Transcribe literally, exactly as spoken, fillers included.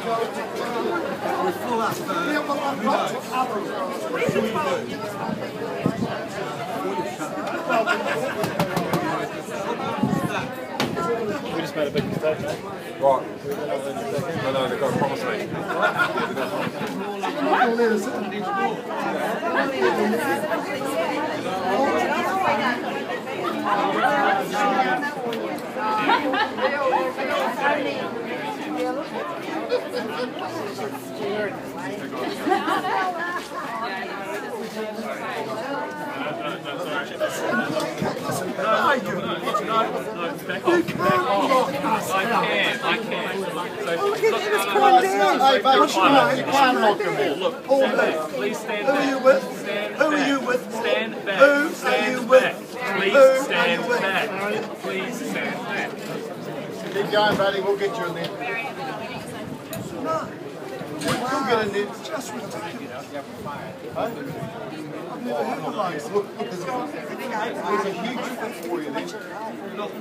full up. We just made a big mistake, mate. Right. No, no, they've got to promise me. I can. So, Look at him, it's coming down. Hey, babe, you can't knock him in. look, All stand day. back. Please stand Who back. are you with? Stand Who are back. you with? Stand back. Who are stand you back. with? Please Who are stand you with? back. Please stand back. Keep going, buddy. We'll get you in there. No. We'll get in there. Just ridiculous. Huh? I've never heard of those. Look, look, there's a, there's a huge fit for you there.